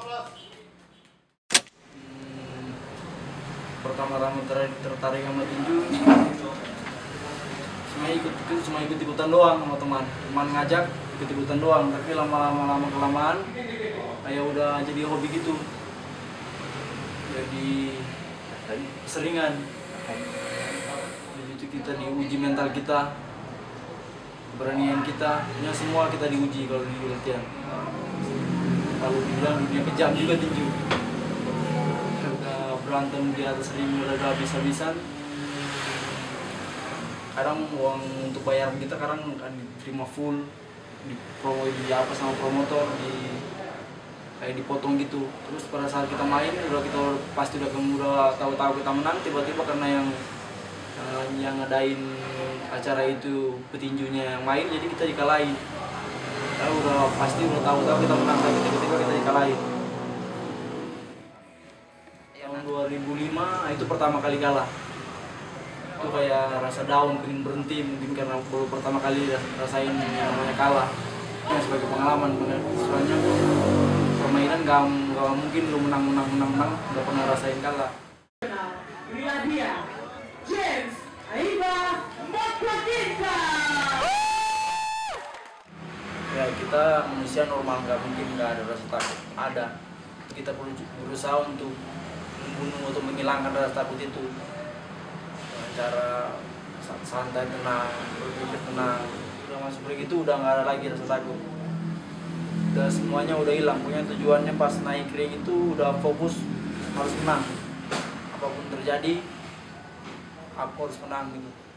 Pertama-tama tertarik sama tinju, cuma ikut-ikutan doang sama teman ngajak ikut-ikutan doang, tapi lama kelamaan kayak udah jadi hobi gitu, jadi seringan. Jadi itu kita diuji mental kita, keberanian kita, ya semua kita diuji kalau di latihan. Kalau dibilang dunia kejam juga tinju. Udah berantem di atas ring udah habis-habisan. Kadang uang untuk bayaran kita kadang kan diterima full, di apa sama promotor, kayak dipotong gitu. Terus pada saat kita main kita pasti udah tahu kita menang, tiba-tiba karena yang ngadain acara itu petinjunya yang main, jadi kita dikalahin. Kita udah tahu kita menang, tapi tiba-tiba kita dikalahin. Tahun 2005 itu pertama kali kalah. Itu kayak rasa down, pengen berhenti mungkin karena baru pertama kali rasain namanya kalah. Sebagai pengalaman, soalnya permainan gak mungkin lu menang, gak pernah rasain kalah. Inilah dia, James Aiba Mokladinka. Ya kita manusia normal, gak mungkin gak ada rasa takut, ada. Kita perlu berusaha untuk membunuh atau menghilangkan rasa takut itu. Cara santai, tenang, berpikir tenang. Udah masuk ring itu udah nggak ada lagi rasa takut. Udah semuanya udah hilang. Punya tujuannya pas naik ring itu udah fokus harus menang. Apapun terjadi, aku harus menang gitu.